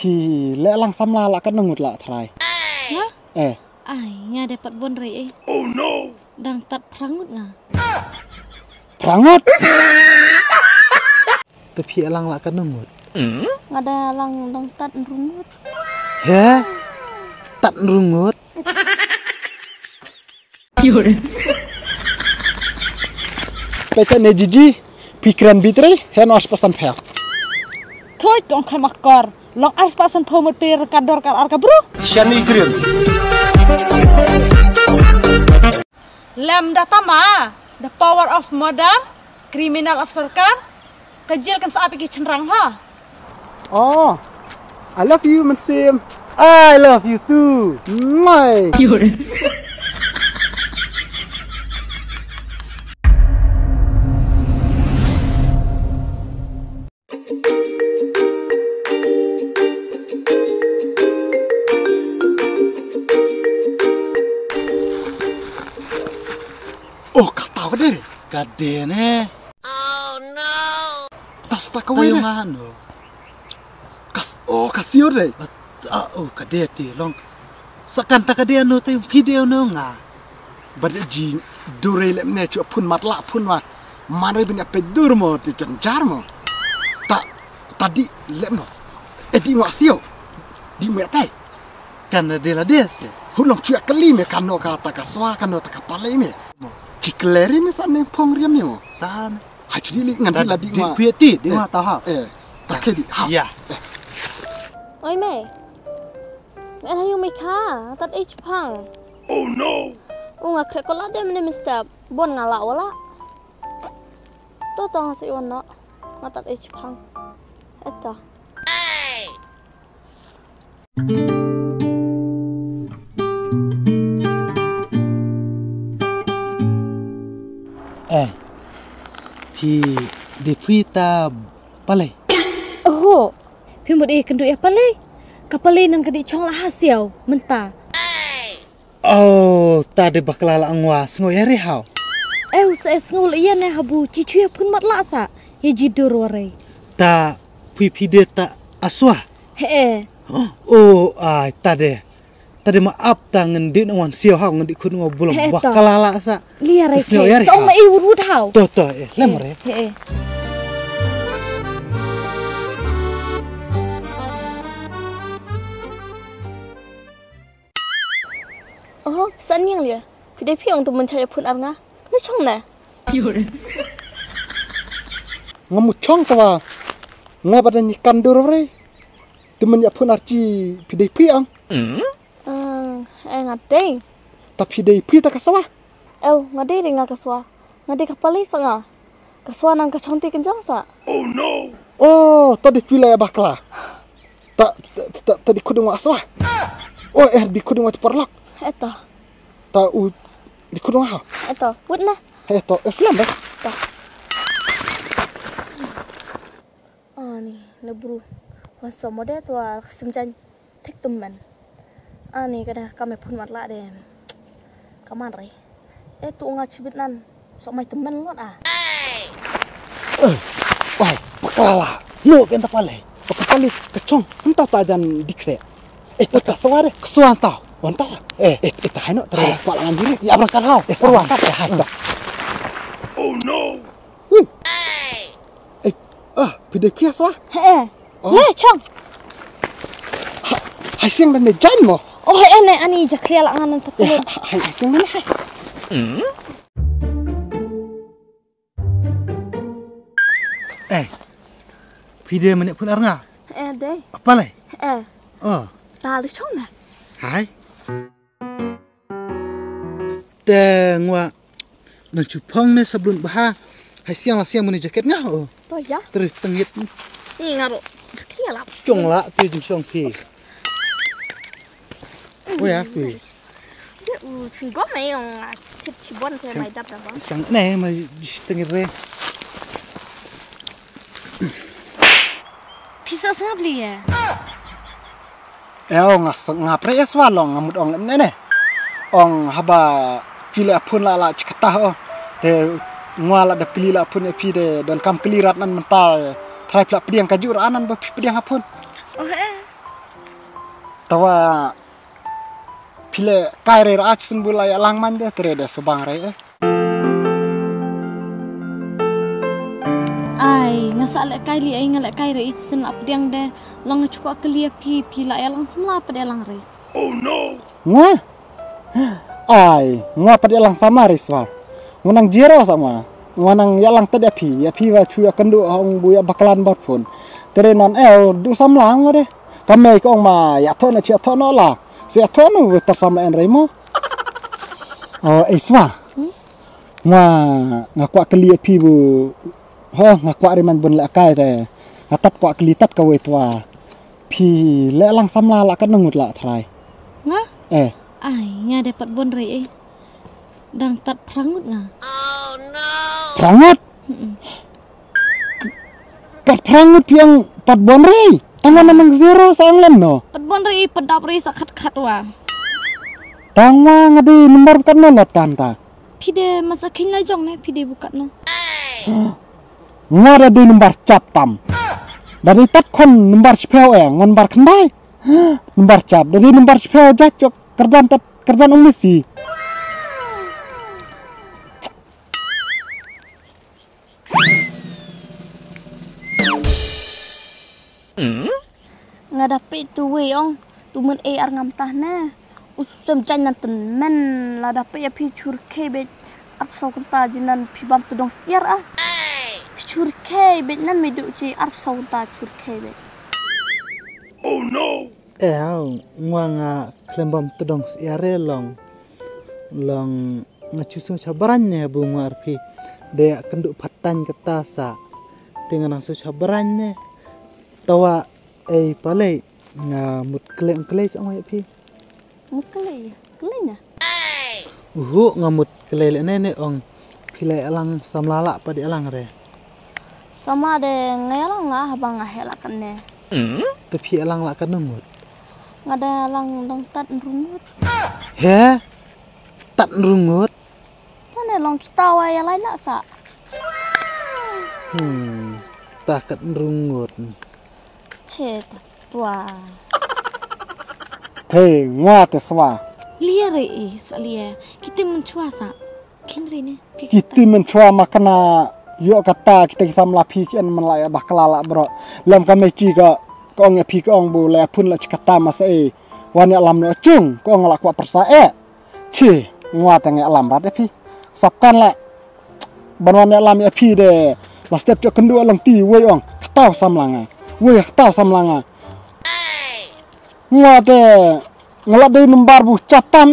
Pi le lang samla la kan ngut la thrai. Hah? Ai, nga dapat bon rei. Oh no. Dang tat prangut nga. Prangut. Tapi lang la kan ngut. Nga da lang dang tat rungut. He? Tat rungut. Yun. Peta ne jiji pikiran bitri hen os pasan phel. Thôi con khai makar. Long as pasan phomot pe kador kar arka bro. Shani grill. Lem datama. The power of modern criminal of sarkar. Kejil kan sa api ki cenrang ha. Oh. I love you Mansim. I love you too. My. Yun. Oh, kata apa deh? Kadene. Oh no. Tas tak kau ini. Ano? Kasih deh. Kadete long. Sakan ta kadene no tayong video no nga. Bade ji dure le mne chu pun matla pun wa. Mana benya pedur mo ti cencar mo. Tadi le mo. Di wasio. Di mete. Kan de la dese. Hulong chu kali me kano kata kaswa kano ta kapale me. Cikleri me sa ne pong riam mo. Tan. Ha chu li ngan la di ma. Pieti di ma ta ha. Tak ke di. Ha. Ya. Oi mẹ. Mẹ hay yung may ka. Tat H pang. Oh no. Nga kre ko la dem ne mister. Bon nga la wala. To nga si iwan no. Nga tat H pang. Eta. Pi depuis ta palai. Oh. Pimut kan duit apa le? Kapalay nan kadi chong lah hasiaw. Menta. Oh, ta de baklala angwa ngoyare hau. Sa ngul iya ne habu cicu pun mat la sa. Ye jidur ware. Ta pi de ta aswa. Oh, ta de maaf ta ngendi nang siau hau ngendi kun ngobul baklala sa. Liar re. Song ma i wud hau. To lemore. Oh, pesan yang dia. Pidai piang tu mencari pun arga. Ni chong na. Yun. Ngamut chong tawa. Ngabadan ikan dorore. Temen ya pun arci pidai piang. Ngateng. Tapi pidai pi ta kasawa. Ngadei ringa kaswa. Ngadei kapalay sa nga. Kaswa nang kachonti kenjang sa. Oh no. Oh, tadi pila ya bakla. Tadi kudung aswa. Oh, di kudung perlak. Eta. Di kudung ha. Eta, wud na. Eto, flam dah. Ta. Ni, lebru. Masa mode tu semjan tek teman. Ni kada kami pun matla de. Kaman re. Tu nga cibit nan. Sok mai teman lot Wah, baklala. No, kenta pale. Bakali kecong. Entah ta dan dikse. Tak saware. Kesuan tau. Wanta. Ita haino tera pak lan diri. Ya berangkat hau. Perwan. Oh no. Pidai pias wah. Le chong. Hai siang dan jan mo. Oh, ani jakria la nganan patulun. Hai siang mana hai. Video menit pun arnga. Deh. Apa lai? Oh. Tali chong na. Hai. Tengwa nan cupang ne sebelum bah. Hai siang meni jaket ngah. To ya. Terus tengit. Ni ngaro. Jakria la. Chong la tu jing song pi. Oh ya tu. Chun go mai yang tip chibon saya mai dap dah bang. Sang ne mai tengit re. Pisa sangat beli ya. Ngapre swalong ngamut ong ne. Ong haba cile pun la cikatah te ngwala da kelila pun epi de dan kam kelirat nan mental trai plak pediang kajur anan ba pediang apun. tawa pile karir achin bulai alang man de tereda subang re. Ai ngasal kali ai ngalak kai re itsen ap diang de long chuka kelia pi la elang semla ap de elang re. Oh no. Ngwa. Ai, ngwa pa de elang sama riswa. Ngunang jero sama. Ngunang yalang tadi api wa cuya kendu hong buya bakalan barpun. Tere non du samlang wa de. Kami ko ma ya to na chi to no la. Si to no tersama en remo. Oh, iswa. Ngwa ngakwa kelia pi bu. Ho ngakwa riman bun la kai de. Ngatat kwa kelitat ka wetwa. Pi le lang samla la kan ngut la thrai. Nga? Ai, nga dapat bon re dang tat prangut nga. Oh no. Prangut? Kat prangut piang pat bon re. Tangan nang zero sa anglan no. Pat bon re padap re sakat wa. Tangwa ngadi nomor kan no lotan ta. Pide masa kin la jong ne pide bukat no. Ngara di nomor cap tam. Dari tat kon nomor spel ngon bar kendai. Nomor cap dari nomor spel jacok kerdan umisi. Nga dapet tu we ong tu men ar ngam tah na usum chan nan tun men la dapet ya pi chur ke be ap so kunta jinan pi bam tu dong siar pi chur ke be nan me du chi ap so kunta chur ke be. Oh no. Ngwa klembam tedong siare long ngachusung sabarannya bu ngarpi de kenduk patan ketasa dengan asu sabarannya tawa palai ngamut klei sama pi Mut klei na ngamut klei nene ong pilai alang samlala pa di alang re sama de ngayalang nga habang nga helakan ne tapi alang la kan ngut ngada lang dong tat rungut he tat rungut mana long kita wa ya lain nak sa takat rungut cet tua Te ngwa te swa. lia re sa lia kita mencua sa kinre ne Kita mencua makana yo kata kita kisah melapi kian melaya bakalala bro. Lam kami ciga kong pi kong bu le pun la cikata masa wani alam no cung kong la kwa persa ci ngwa te nge alam rat pi sapkan la banwan alam pi de la step cok kendu alang ti we ong kata samlanga we kata samlanga ngwa te ngelak de numbar bu catam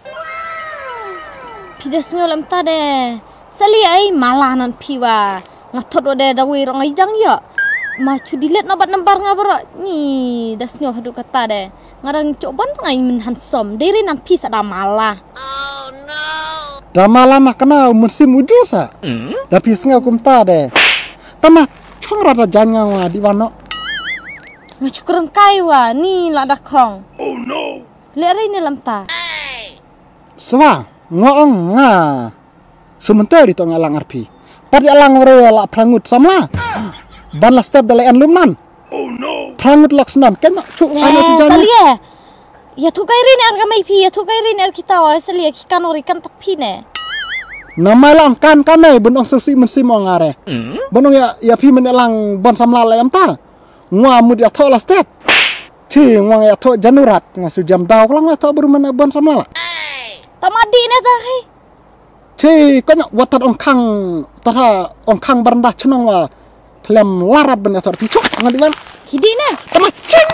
pidas ngolam ta de sali ai malanan piwa ngathot de dawi rong idang ya macu dilet nabat nembar ngabara ni das ngo hadu kata de ngarang coban ngai min hansom dere nan pi sada mala oh no da mala makna musim ujusa tapi snga kumta de tama chong rata janya wa di wano macu kurang kaiwa ni la dakong oh no le re ni lam ta swa ngoong nga sementari to ngalang arpi padi alang ore la prangut samla ban la step dale an lumnan oh no prangut laksnan ken chu anu ti jana salia ya tu kai rin ar kamai pi ya tu kai rin ar kita wa salia ki kanori kan tak pi ne nama lang kan kame bunong susi mensim ngare bunong ya pi menelang bon samla la am ta ngwa mud ya to la step ti ngwa ya to janurat ngasu jam daw lang to buru mana bon samla tamadi ne ta hai ci kanya watat ongkang tara ongkang berendah cenong wa klem larat bener tor picuk ngadiwan kidi ne tama cing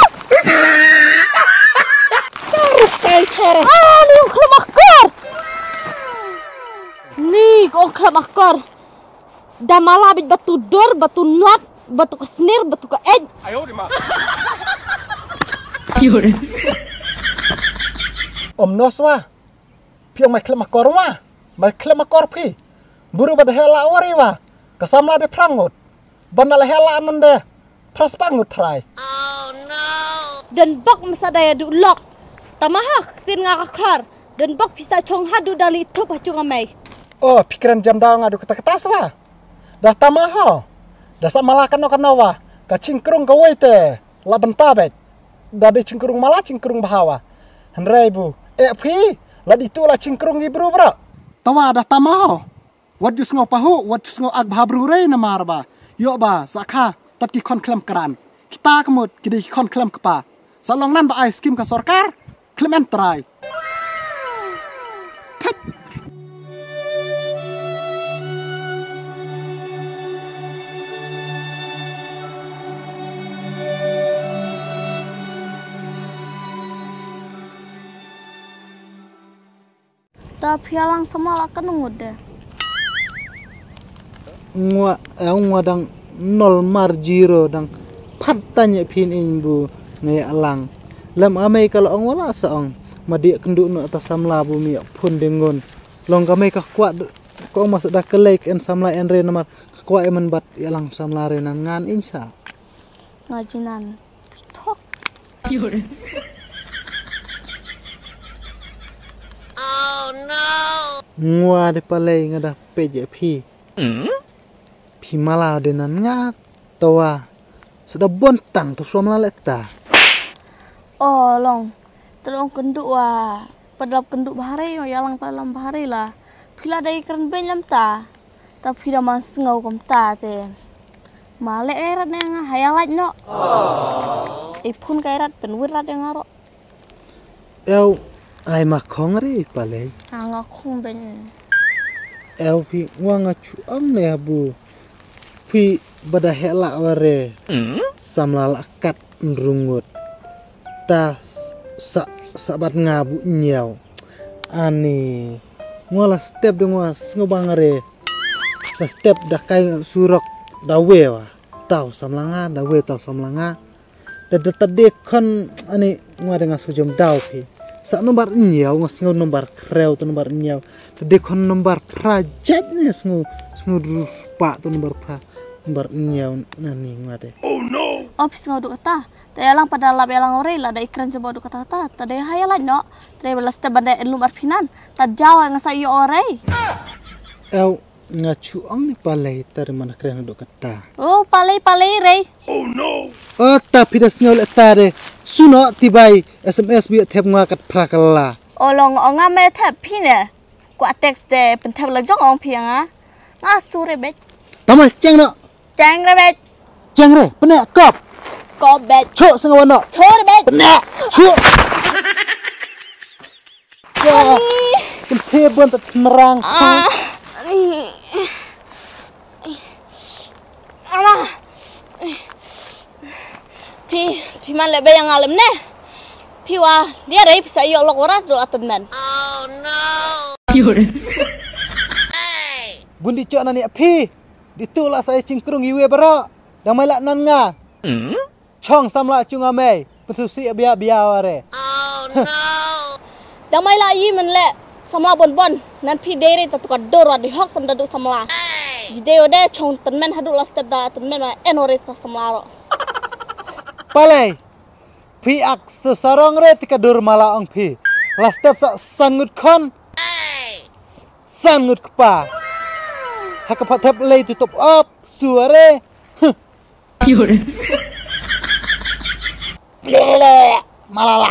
cara ni klemakor ni kok klemakor damala bit batu dor batu not batu kesnir batu ke ayo di ma Yure om noswa piang mai klemakor wa mai klemakor pi buru bad hela wari wa kasama de prangut bandal hela nande pas pangut try dan bak masa daya du lok tamahak tin ngakakar dan bak bisa chong hadu dali itu pacu ngamai oh pikiran jam daw ngadu kata wa dah tamaha dah sama lakan no kanawa kacing krung ka waite la bentabet dade cingkrung malah cingkrung bahawa. Henry bu, pi, ladi tu lah cingkrung ibru bro. Tawa ada tamaho. Wadus ngau pahu, wadus ngau ag bahabru rei namar ba. Yo ba, sakha, tati kon klem keran. Kita kemud, kidi kon klem kepa. Salong nan ba ai skim ka sorkar, klemen try. Tapi alang sama lah kan ngude. Ngwa dang nol mar jiro dang patanya pin bu ngai alang. Lam amai kalau ong wala saong madi kenduk no atas samla bu mi pun dengon. Long kamai ka kuat ko masuk dah kelek en samla en re nomor kuat emen bat alang samla re nan ngan insa. Ngajinan. Pitok. Ngwa de palai ngada peje pi. Pi mala de nan ngak towa. Sudah bontang tu suam leta. Oh long. Terong kenduk wah. Padahal kenduk bahari ya lang palam bahari lah. Pila dari keren benyam ta. Tapi dah mas ngau kom ta te. Male erat yang hayalat no. Ipun kairat penwirat yang ngaro. Ai makong ri palai. Ngakong ben. Pi ngwa ngacu am ne bu. Pi bada helak ware. Samla kat nrungut. Tas sabat ngabu nyau. Ani ngwa la step de ngwa ngobangare. La step dah kai surok dawe wa. Tau samlanga dawe tau samlanga. Da tadi kon ani ngwa dengan sujum dau pi. Sa nomor nyau ngau nomor kreu tu nomor nyau. Tadi kon nomor project ni sngu rupa tu nomor nyau nani ngade. Oh no. Opis ngau du kata. Tadi alang pada lab alang ore lah da ikran coba du kata kata. Tadi hayalat no. Tadi belas tebanda lumar pinan. Tad jawa ngasa iyo ore. Ngacu ang ni palay tari mana keren du kata. Oh palay re. Oh no. Tapi dah ngau tare. Suno tibai SMS bi thep ngakat prakala. Olong onga me thep pine. Kwa text de pen thep la jong ong pianga. Nga sure bet. Tamal ceng no. Jang re bet. Ceng re, penek kop. Kop bet. Cuk sengawan no. Chor bet. Penek. Cuk. Ya. Kenthe bon tak nerang. Alah. Pi man lebe yang alam ne. Pi wah dia rai bisa iyo lok ora do atan man. Oh no. Bundi cok nani pi. Ditulah saya cingkrung iwe bara. Damai lak nan nga. Chong samla chung amai. Pensusi biya ware. Oh no. Damai lak yi man le. Samla bon. Nan pi dere tatukar dor di hok sam dadu samla. Jide ode chong tan men hadu las tada tan men enore ta samla ro. Palai. Pi ak sesarong re tika dur mala ong pi. Last step sa sangut kon. Sangut kepa. Hakapat tap lay tutup up suare. Malala.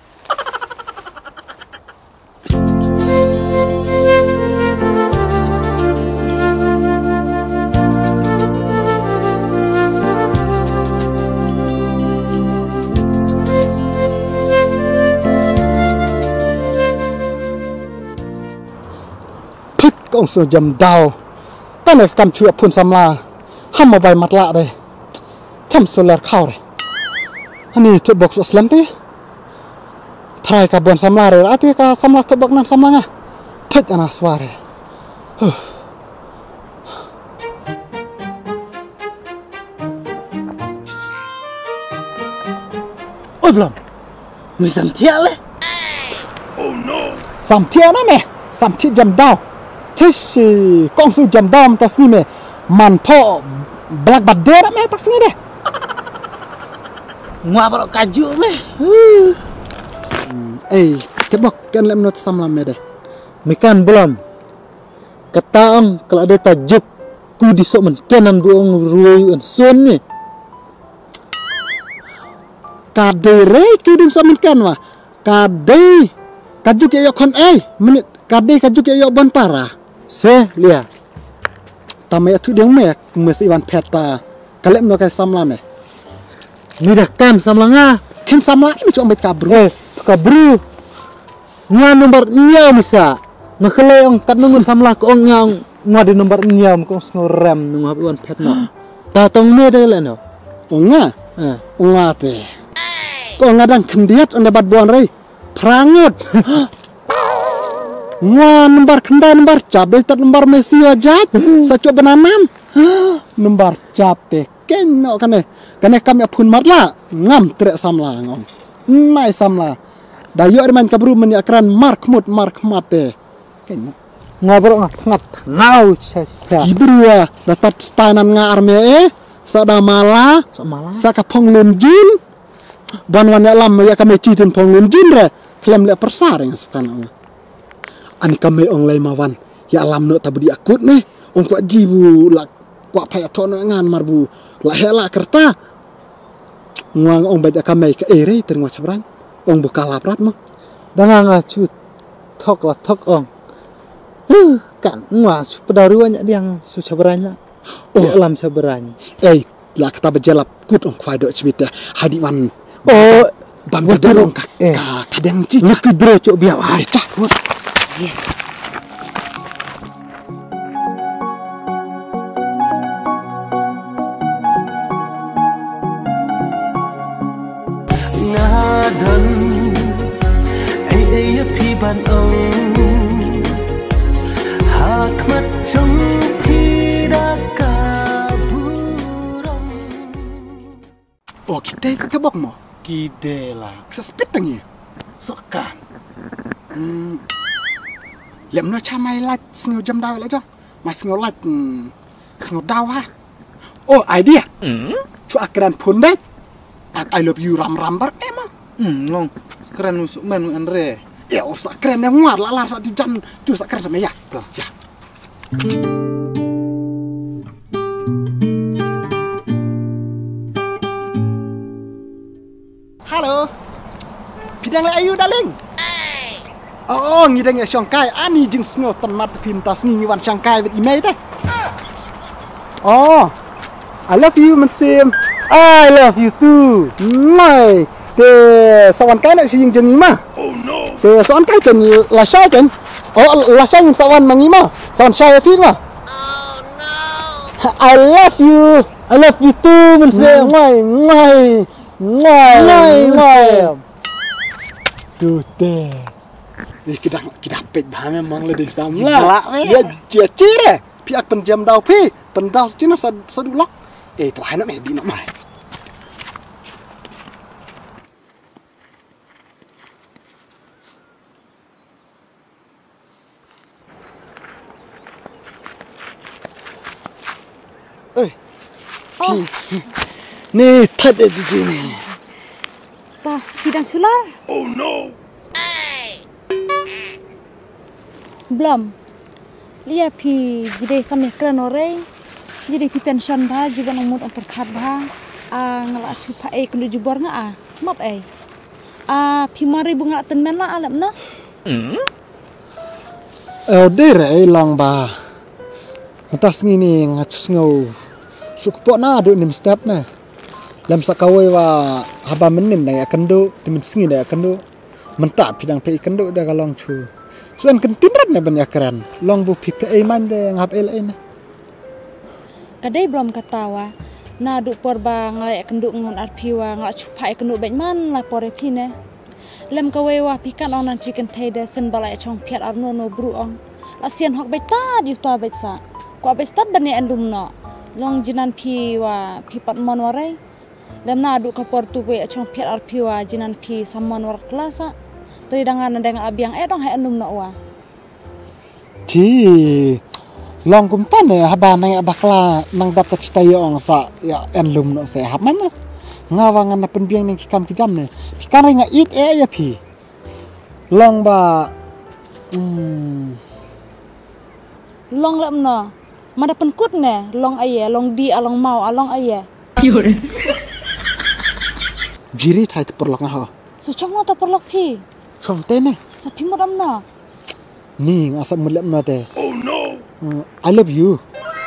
Kong so jam dao. Tanah kam chua pun samla. Ham mobile matla deh. Cham solar kau deh. Ani tu box aslam tu. Try ka bon samla re. Ati ka samla tu box nan samla ngah. Thut ana sware. Oh belum. Ni samtia le. Oh no. Samtia na me. Samtia jam dao. Tish kong su jam dam tas ni me man tho black bader me tas ni deh Ngwa bro kaju me. Kebok kan lem not samlam me deh Mikan belum. Kataang kalau ada tajuk ku disok men kenan buong ruai an son ni. kadere kudung saminkan wa kade kajuk ya kon menit kade kajuk ya bon para Se lia. tamaya tu deng me mesti wan peta kalem no kai samla me Midahkan samlanga. ken samla ini cuma bet kabru Kabru. Nga nomor nyam misa. Ngakale ong kat nungun samla ko ong nga di nomor nyam ko ngorem nung habuan pet no. Tatong me de le no. onga onga te ko ngadang kendiat anda bat buan rei prangut nomor kenda nomor cabe tat nomor mesi wajat saco benanam nomor cabe kenno kane kami pun marla ngam trek samla ngom nai samla dayo man kabru meni akran mark mate kenno Ngobrol ngat ngau sya. gibrua datat stanan nga arme sada mala Samala. saka pong lunjin ban wan lam ya kami citin pong lunjin re klem le persareng sekan ani kami ong lai mawan ya alam no tabudi akut ne ong kwa jibu la kwa paya tono ngan marbu la hela kerta nguang ong baja kami ke ere terngwa sabran ong buka laprat mo Danga cut tok la tok ong. Kan ngwa pedaruannya diang susah beranya. Oh. Alam saberanya. la kata bejalap kut ong kwai do cibita hadi wan Oh, bam betul. jadong kadang cica Luki bro cok biar ai cah ngadan ai phi ban ông hakmat trong phi đã cả burong oh kita ke bok mo Kidela. sespit tangi sokan lem no chamai lat sngo jam daw la jo mas sngo lat sngo daw ha oh idea chu akran phun deh I love you ram bar emang Long keren musuk men Andre. ya osak keren yang nguar la sa di jam tu sak keren sama ya ya halo bidang le ayu darling oh ngidang ya Shanghai ani jing sngo temat pintas ngi wan Shanghai with email teh oh I love you Mesim I love you too. Mai te sawan kai nak sing jeng ima. Oh no. Te sawan kai ken la syai ken. Oh la syai sawan mangima. Sawan syai pi ma. Oh no. I love you. I love you too, Mensem. Ngai. Tu te. Kita pek bah memang le de sam Jigalak, weh. Ya dia cire. Pi ak penjam dau pi. Pendau cina sadulak. Tu hai nak me di nak mai. Ni thật đấy chị này. Ta, bidang sular. Belum. Lia pi jadi sampai keren ore. Jadi pi tension bah, juga nomor perkat bah. Ngelak cupa kena jubor nga map pi mari bunga tenmen lah alam na. Dere lang ba. Matas ngini ngacus ngau. Sukpo na do nim step na. Lam sakawai wa haba menin na ya kendo timin singi na ya kendo. Mentak pidang pe kendo da kalong chu. Suan kentinrat na ban ya keren. Long bu pi pe man de ngap ele na. Kadai belum katawa. Na duk porba ngalai kenduk ngon arpiwa ngalak cupai kenduk baik man lah pore pine. Lem kawewa pikan onan chicken taida sen balai chong piat arno no bruong. Asian hok baik ta di tua baik sa. Ko baik start bani andum no. Long jinan piwa pipat mon warai. Lem na duk kapor tu baik chong piat arpiwa jinan pi samon war kelasa. Teri dangan nandang abiang dong hai andum no wa. Ji. Long kum tan ya haba nang bakla nang dapat stayong sa ya enlum no se hab mana. Ngawangan na penbiang ning kikam kijam ne. Pikan ringa it ya pi. Long ba Long lem no. Mada penkut ne long aye long di along mau along aye. jiri try to perlok ngah. So chong mo to perlok pi. Chong tene. Sa pi mo dam na. Ni ngasa mulap na te. Oh no. I love you.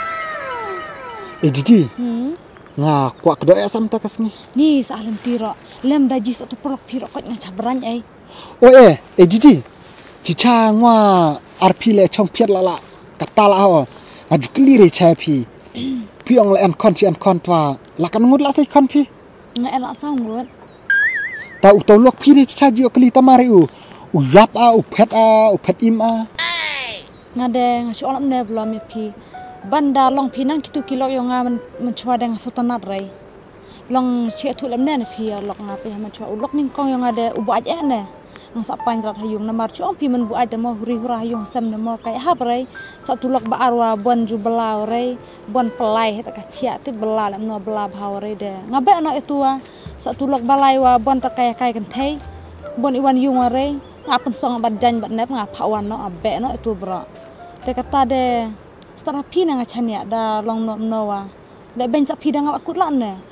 Jiji. Nga kuak kedo asam ta kasni. Ni sa alam tiro. Lem daji sa to perlok piro kot nga cabran ai. Oh Jiji. Cica ngwa RP le chong piat lala. Kata la ho. Ngaju kelire chai pi. Pi ong le an kon si an kon twa. Lakan ngud la sai kon pi. Nga elak sang ngut. Ta utau lok pi re cica jo keli tamari u. Uyap upet im a. Nga de nga si olam ne belum ya pi. Banda long pinang kitu kilok yo nga men chwa de nga sotanat rai. Long che tu lam ne pi lok nga pi men chwa ulok ning kong yo nga de ubu aj ne. Nga sa pan rat hayung na mar chuang pi men bu aj de mo huri hura hayung sam ne mo kai hap rai. Sa tu lok ba arwa bon ju belau rai. Bon pelai ta ka tia ti bela lam no bela bhaw rai de. Nga be na itu wa sa tu lok balai wa bon ta kai kai kan thai. Bon iwan yung rai. Ngapen song bat jan bat nep nga phawan no abe no itu bro. Te kata de setara pi na nga chania da long no wa. Le ben cha pi da nga akut lan ne.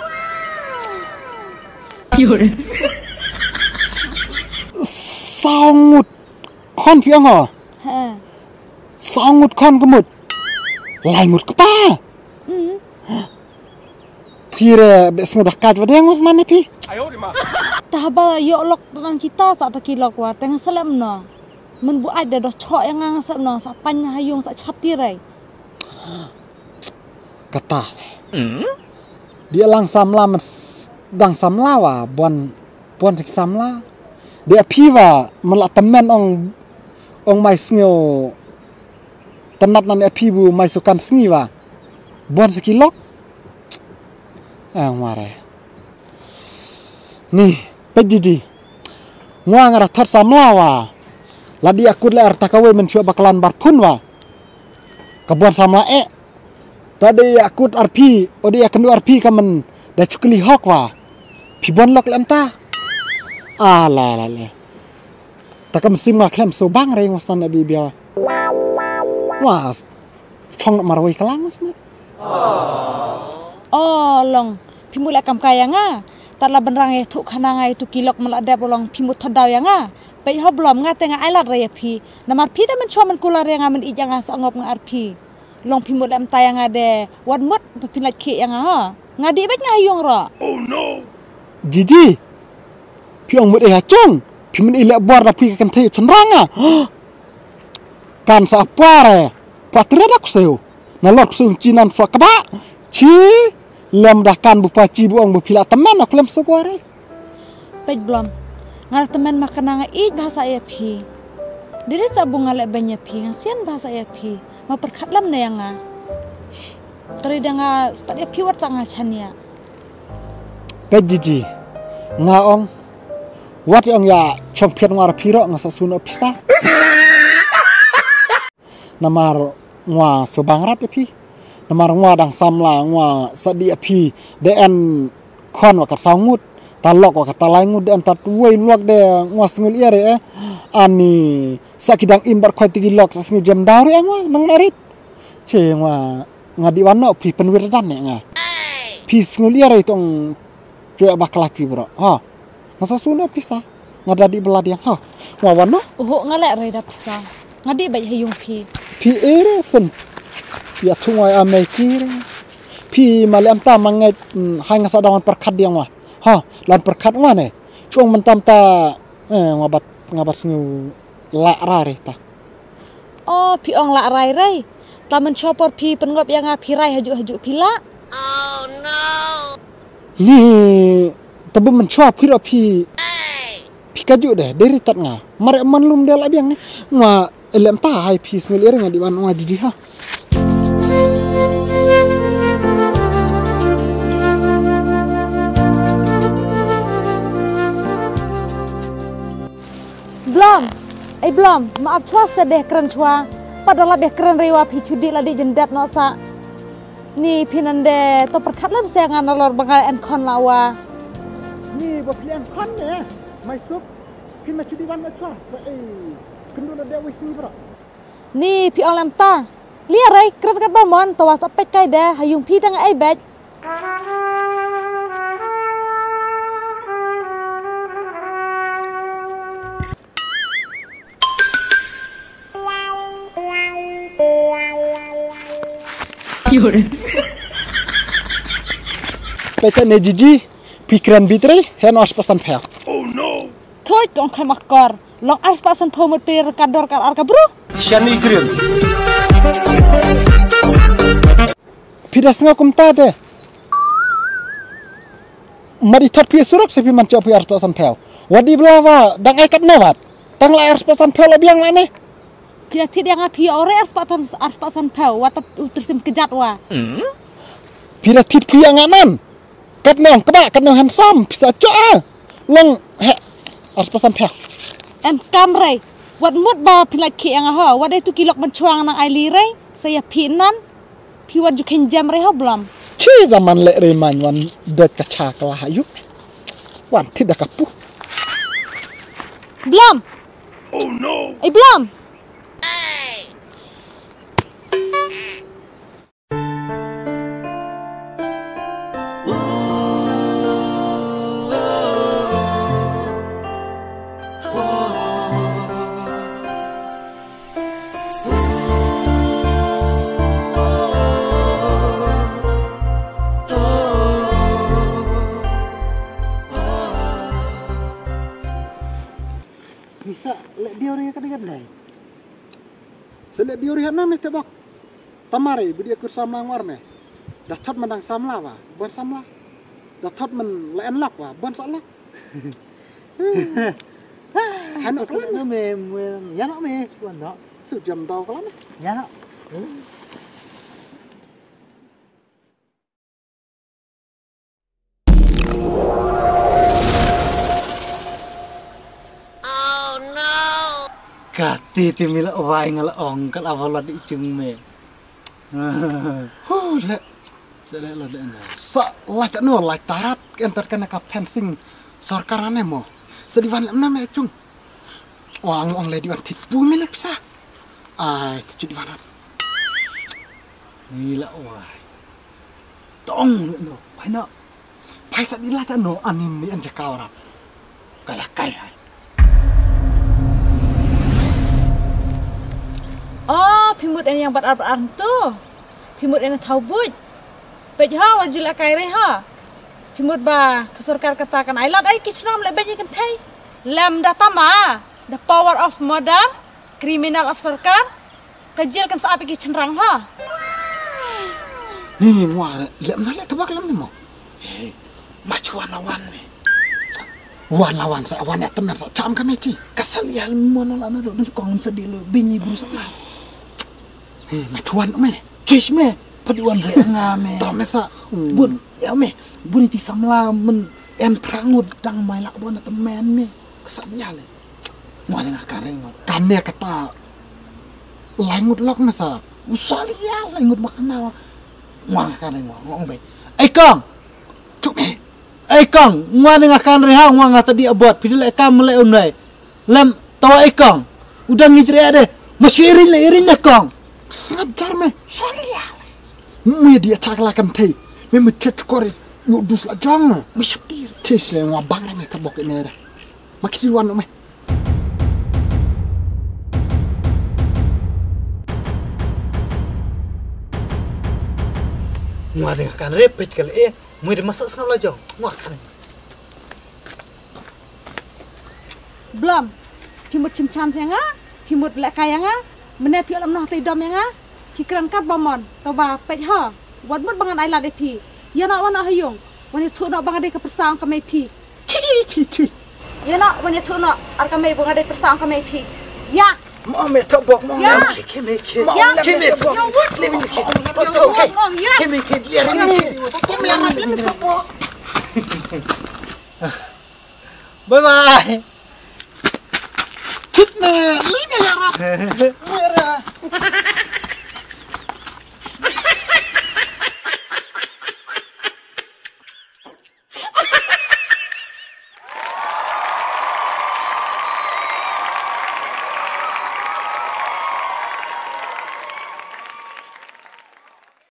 Sangut kon pi ngo. He. Sangut kon kemut. Lai mut kepa. Pire bes ngodah kat wade ngos mane pi. Dah ba yo lok tan kita sa ta kilok wa teng selem no. Men bu ada do chok yang ngang sep no sa pan hayung sa chap ti rai. Kata. Dia lang samla dang samla wa bon tik samla. Dia pi wa melak temen ong mai sngo. Tenat nan pi bu mai sukan sngi wa. Bon sekilok. Mare. Nih, pejiji. Ngwa ngara thot samla wa. Ladi akut le artakawe mencuba bakalan barpun wa. Kabuan samla Tadi akut RP, odi akan RP kamen da cukli hok wa. Pibon lok lem ta. La. Takam sim ngak lem so bang re ngostan abi biawa. Wah, chong marwai kalang ngosna. Oh, long. Pimul akam kaya nga. Tala benrang tu khana nga itu kilok melada bolong pimut thadaw ya nga. Pai ho blom nga tenga ailat raya pi. Namar pi ta men chwa men kular yang men ijang nga sangop nga RP. Long pimut am tayang ade wan mut pinat ki yang ha. Ngadi bet nga hayung ro. Oh no. Jiji. Piong mut chong. Pimun ilek bor da pi kan thai chenranga. Kan sa pare. Patre dak seu. Na lok sung cinan fa kaba. Ci lem dah kan bu paci buang bu pila teman aku lem sogware. Pet blom. Ngal teman makan nga ij bahasa ya pi. Diri sa bunga le banya pi ngasian bahasa ya pi. Ma perkat lam na yang nga. Tari da nga start ya pi wat sa nga chania. Pet jiji. Nga ong wat ong ya champion ngara piro nga sa suno pisa. Namar ngwa sobangrat ya pi. Namar ngwa dang samla ngwa sadi api den kon wa kasangut talok wa katalangut den tatwei luak de ngwa sngul ire ani sakidang imbar khoi tigi lok sngul jam daure ngwa nang narit che ngwa ngadi wano pi penwirdan ne nga pi sngul ire tong joya baklaki bro ha nasa suno pisa ngadadi beladi yang ha ngwa wano ngalek reda pisa ngadi bai hayung pi ere sen ya tungai amai cire pi malam ta mangai hang sadawan perkat dia mah ha lan perkat mana cuang mentam ta ngabat sengu la rare ta oh pi ong la rai ta men chopor pi pengop yang pi rai haju pila Oh no. ni tabu mencuap pira pi kaju deh dari tat nga mare manlum dia la biang nga elem ta hai pi sengu ire nga di wan nga jiji ha Belum, maaf cua sedeh keren cua. Padahal lebih keren rewa pichudi ladi jendat no sa. Ni pinande to perkat lam saya ngana lor bangal enkon lawa. Ni bo pilihan kon ne mai sup kin ma cudi wan ma chua sa kendu na de wis ni bro. Ni pi ong lam ta. Lia rai keren kata mon to wasa pek kai de hayung pi dang ai bet. Peta nejiji pikiran bitri hen os pesan pel. Thôi con khai mặc cor, long ars pasan phô một pir kador kar arka bro. Shani Grill. Pidas nga kumta de. Mari thot pi suruk sepi man chop ars pesan pel. Wadi blawa dang ai kat nawat. Dang la ars pesan pel biang lane. Pia tid yang api ore ars pasan phô watat tersim kejat wa. Pira tit pi anganan. Kat nang keba kat nang handsome bisa coa. Long he ars pesan pel. Em kamre, wat mut ba pilak ki yang ha, wat itu kilok mencuang nang ai lire, saya pinan, pi wat juken jam re ha blam. Ci zaman le reman wan det kaca kalah ayu. Wan tidak kapu. Blam. Oh no. Blam. Bisa lek dia orang yang kadang dai. Selek biuri hana me tebak. Tamare budi aku sama warme. Dah thot menang samla wa, bon samla. Dah thot men len lak wa, bon salak. Hana kan no me ya no me suan no. Su jam tau kalam. Ya no. Kati timila wai ngala ong kal awala di chung me. Le. Selek la de na. Sa la ta no la tarat enter kana ka fencing sarkarane mo. Sediwan lemna me chung. Wang ong le diwan tipu me psa. Ai tu diwan. Mila wai. Tong no. Pai no. Pai sa di la ta no anin ni anja kawra. Kala kai hai. Oh, pimut ini yang berat-berat tu. Pimut ini tahu buj. Pejha wajila kaire ha. Pimut ba kesurkar katakan ailat ai kichram le beji kan thai. Lam data ma. The power of murder, criminal of sarkar. Kejil kan saapi kichenrang ha. Ni muara lem na le tabak lam ni mo. Eh, machuan lawan me. Wan lawan sa wan ya teman sa cam kami ci. Kasal ya mo no la na do kong sedih lo binyi berusak lah. Eh, machuan me. Cish me. Padiwan re nga me. To me sa bun ya me. Bun ti samla men en prangut dang mai lak bon temen me. Kasal ya le. Mo nga kareng kan ne kata langut lak me sa. Usali ya langut makna. Wang kareng ngong be. Kong. Cuk me. Kong, ngwa dengan kan reha ngwa ngata di abot pidil ekam mele unai. Lam tawa Kong. Udah ngitri ade. Masih irin ya Kong. Sangat jar me. Soalnya. Mu dia cakalakan tei. Me metet kore. Yo dus la jang. Me sapir. Tis ngwa bang me tabok ini ada. Makisi wan me. Ngwa dengan kan repet kali mu di masak sekali aja. Ngwa kan. Blam. Pimut cincang yang ah. Pimut lek kaya nga. Mene pi alam nah tai dom yang ah. Kikran kat bomon. Toba pejha. Wan mut bangan ailat pi. Ya nak wana hayung. Wan itu nak bangan de ke persang kami pi. Ci. Ya nak wan itu nak ar kami bangan de persang kami pi. Ya. Mau me tabok mau. Ya. Keme. Ya. Keme. Ya wut. Levin ke. Ya. Keme ke dia ini. Kom yang ada me tabok. Bye bye. Cit me. Lina ya rap.